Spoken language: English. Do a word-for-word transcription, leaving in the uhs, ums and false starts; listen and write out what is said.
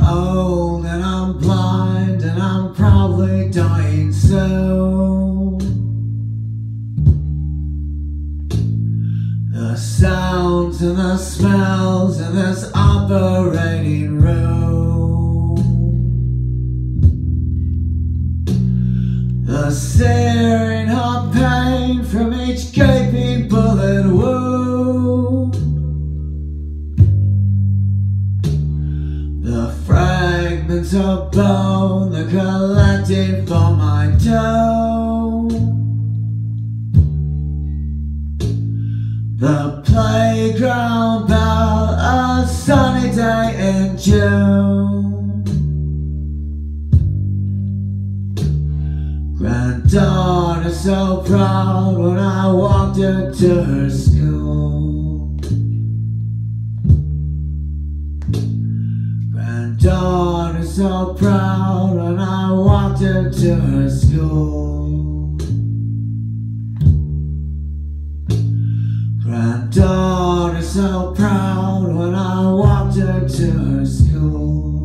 old and I'm blind and I'm probably dying soon. The sounds and the smells in this operating room, the searing hot pain from each gaping bullet wound, the fragments of bone that collected from my toe, the playground bell, a sunny day in June. Granddaughter so proud when I walked her to her school. Granddaughter so proud when I walked her to her school. Granddaughter so proud when I walked her to her school.